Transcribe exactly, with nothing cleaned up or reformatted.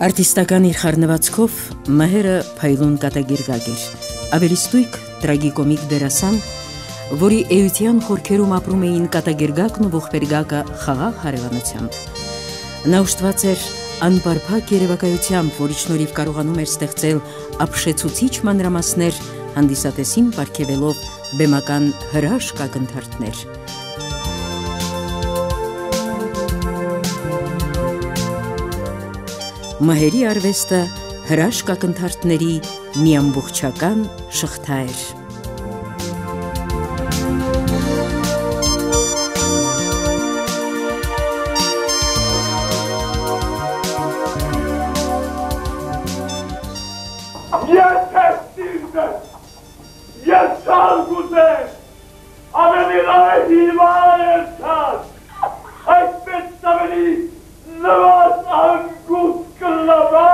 Արտիստական իր խառնվածքով Մահերը փայլուն կատագիրգակ էր, ավելի ստույգ տրագիկոմիկ դերասան, որի էության խորքերում ապրում էին կատագիրգակն ու ողբերգակը խաղաղ հարևանությամբ։ Նա ուշտված էր անպարփակ երևակայությամբ, որի շնորհիվ կարողանում էր ստեղծել ապշեցուցիչ մանրամասներ, հանդիսատեսին պարգևելով բեմական հրաշք ակնթարթներ։ Մահերի արվեստը հրաշք ակնթարթների մի ամբողջական շղթա էր։ Ես հեստիրդ եմ, ես շարգուտ եմ, ավելի լավ հիվար եմ չած, այսպես ավելի նվազ անգուտ կլավա